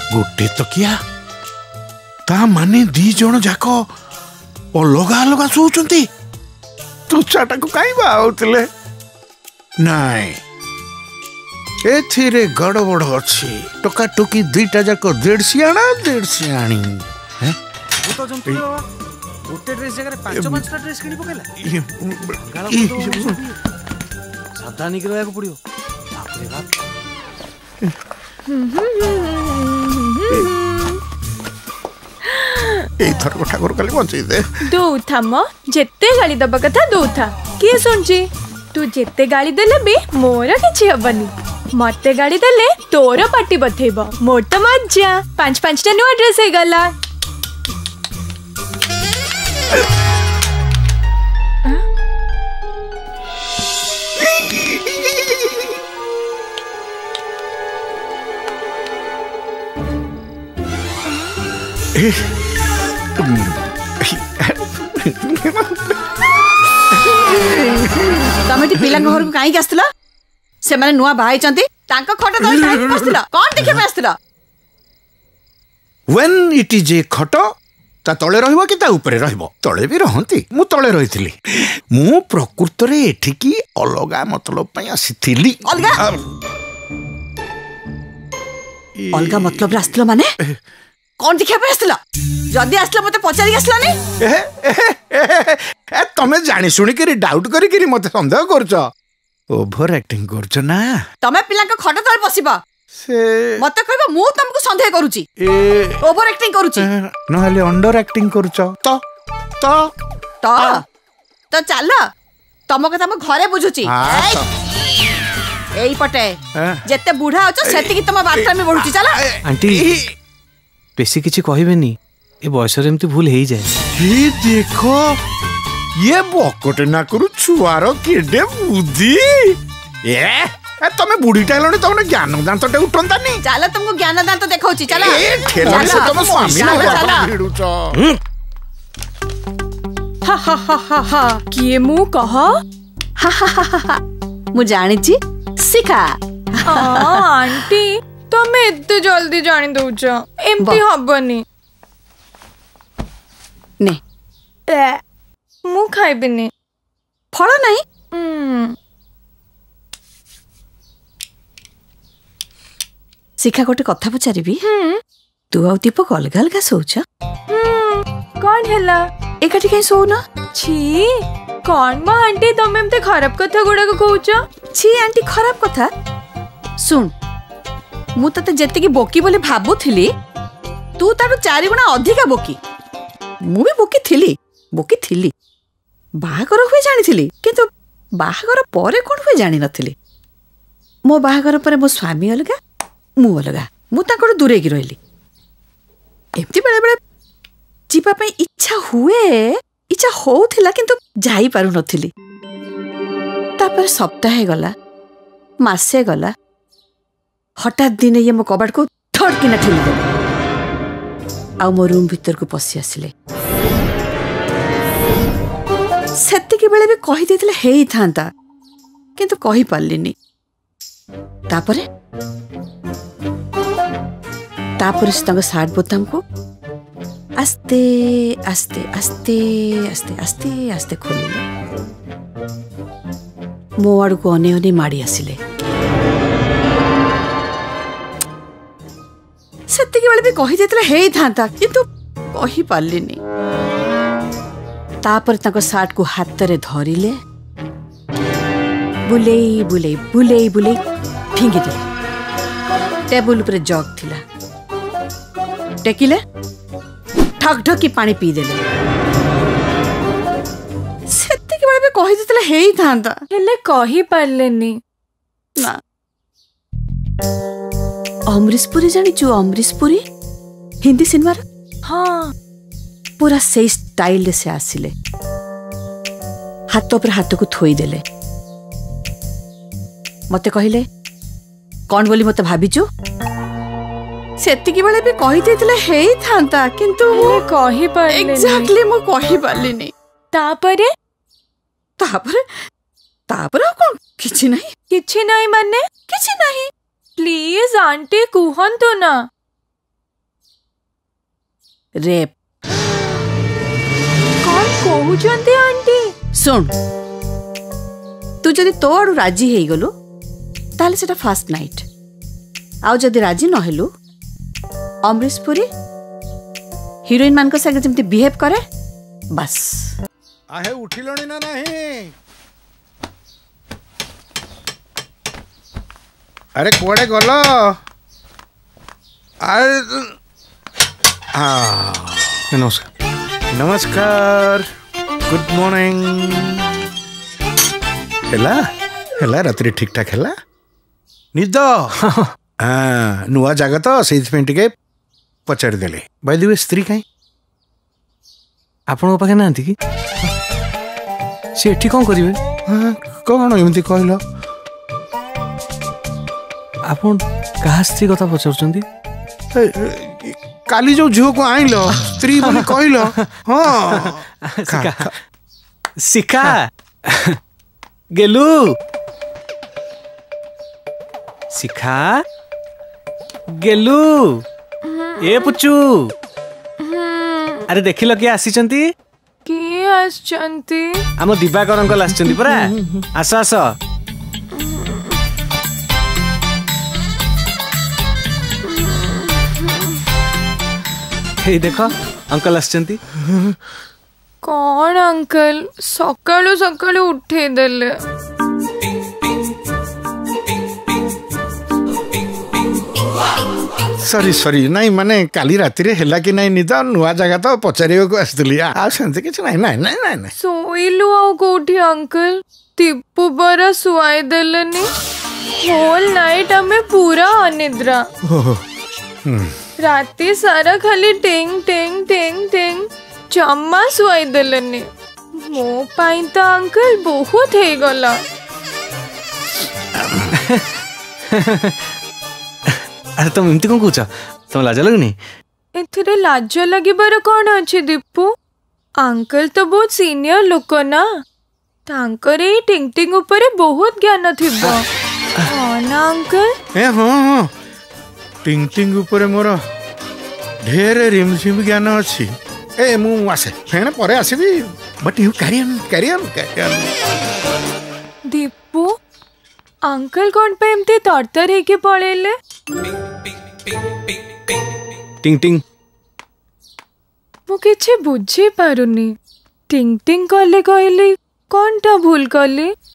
गोटे तकिया ता माने 2 जण जाक अलग अलग शोचंती तुच्छाटा को काई बाउतले नाई एथिरे गड़बड़ अछि टोका टोकी 2टा जाक 150 आना 150 आनी हैं तो जंतु बाबा गोटे ड्रेस जगह 5-5टा ड्रेस किनी पकेला सावधानी के रहको पड़ियो बाप रे बाप ए थर को ठाकुर काली बंचई दे दो था म जेते गाली दबा कथा दो था के सुनची तू जेते गाली देले भी मोर किछि हबनी मते गाली देले तोर पार्टी बथेबो मोर तो मज्जा 5-5टा न्यू ड्रेस हे गला तमे पिला घर को काई आस्तला से माने नुआ भाई चंती तांका खट दई काई आस्तला कोन देखे में आस्तला व्हेन इट इज ए खट ता तळे रहइबो कि ता ऊपर रहइबो तळे भी रहंती मु तळे रहितली मु प्रकृत रे एठी की अलगा मतलब पई आसीथिली अलगा अलगा मतलब रास्तला माने कौन देखिया पे आस्तला जदी आस्तला मते पचारी आस्तला नै तमे जानी सुनी के डाउट करी के मते संदेह करछ ओवर एक्टिंग करछ ना तमे पिला के खट तळे बसिबा से मते कहबा मु तुमको संदेह करूची ओवर एक्टिंग करूची नहले अंडर एक्टिंग करछ तो चल तम कथा हम घरे बुझुची एई पटे जेते बूढ़ा होछ सेति की तम बात में बढ़ुची चला आंटी बेसी किछि कहबेनी ए बयस रे एमती भूल हेई जाय ये देखो ये बकटे ना करू छुआरो केडे बुद्धि ए तमे बुढ़ी टाइलनी तमने ज्ञान दांत टे उठंतानी चला तुमको ज्ञान दांत देखाउची चला ए ठेला से तम स्वामी ना भिडुच हा किए मु कह मु जानि छी सिखा आंटी तमे एते जल्दी जानि दउछ एमती हबनी ने मु खाइबिनी फळ नहीं शिखा गोटे कथा पचारि तू आ दीपक अलग अलग सोच कौन हैला एकाठी कहीं सोना छी कौन मा आंटी तमे एमते खराब कथा गुडा को कहउछ छी आंटी खराब कथा सुन मु तते जेते की बोकी बोली भाबुथिली तू तारू 4 गुणा अधिका बोकी मु भी बोकी थिली बाहागर हुए जानी किंतु बाहागर परे कौन हुए जानी नथिली मो बाहागर परे मो स्वामी अलगा मु अलगा मु ताको दूरे की रहली एमती बेले बेले जीवा पे इच्छा होउथिला किंतु जाई पारु नथिली तापर सप्ताह गला मासे गला हठात दिने ये मो कबाड़ को थड़किना ठेली दे आ मो रूम भीतर को पसी आसिले सेति के बेले भी कहि देथिले हेई थांता किंतु कहि पारलिनी तापरे से तंग सार्ट बोताम को आस्ते आस्ते आस्ते आस्ते आस्ते आस्ते खोलिले मो आड़ को अने अने माड़ी आसिले सेति के बेले भी कहि देथिले हेई थांता किंतु कहि पारलिनी तापर तंग सार्ट को हाथ रे धरिले बुलेई बुलेई बुलेई बुलेई फिंगी दिले टेबुल पर जग थिला टेकिले ठक ठकी पानी पी देले सेति के बेले भी कहि देथिले हेई थांता हेले कहि पारलेनी ना अमरीशपुरी जानी जो अमरीशपुरी हिंदी सिनेमा हाँ पूरा से स्टाइल से आसिले हाथ पर हाथ को थोई देले मते कहिले कौन बोली मते भाबिचु सेति की बेले भी कहि देथिले हेई थांता किंतु कहि पारलेनी एग्जैक्टली मो कहि पारलिनी तापरे तापरे तापरे कौन किछि नहीं माने किछि नहीं प्लीज आंटी कुहंतु ना रेप। कौन कहउचंती आंटी? सुन तू जदि तो आड़ू राजी हो गलु ताले सेटा फर्स्ट नाइट आउ जदि राजी न हेलु अमरीश पुरी हिरोइन मान संगे जमती बिहेव करे बस। आहे उठिलणी ना नहीं? अरे कुआडे गल? अरे नमस्कार। नमस्कार, गुड मॉर्निंग। हेला हेला रात्रि ठीक ठाक हेला? निद हाँ नुआ जगह तो से पचारि देले। बाय द वे स्त्री कहीं आपन पाखे ना कि से एठी कौन करिवे? हाँ कौन एमती कहल? आपन कहा स्त्री कथा पचारुचंती? काली जो झील को आइल स्त्री बोली कहल। हाँ शिखा शिखा गेलु शिखा गेलु ए पुचू अरे देखिल किए आसीचंती? किए आछंती? आम दिवाकर अंकल आछंती परा। आस आस। हे देखो अंकल आछंती। कौन अंकल सकाळु सकाळु उठे देले? सॉरी सॉरी नहीं माने काली राति रे हेला कि नहीं निद नुआ जगह तो पचारियो को आसतली आ सेंते किछ नहीं नहीं नहीं नहीं सोइलु आउ कोठी अंकल? तिप्पू बरा सुआई देलेनी। होल नाइट हमें पूरा अनिद्रा। राति सारा खाली टेंग टेंग टेंग टेंग जम्मा सुआई देलेनी। मो पाई तो अंकल बहुत हे गला। अरे तुम एमती कौन कौच? तुम लाज लगनी? एथिरे लाज लगिबार कौन अछि दीपू? अंकल तो बहुत सीनियर लोक ना, तांकर ए टिंग ऊपर बहुत ज्ञान थिबो। हां ना अंकल? ए हां हां टिंग टिंग ऊपर मोर ढेर रिमझिम ज्ञान अछि। ए मु आसे फेण परे आसीबी but you carry on. Deepu uncle कौन पे एमती तरतर हे के पळेले? टिंग टिंग मु किछि बुझी पारुनी। टिंग टिंग कले कहली कौन टा भूल कली?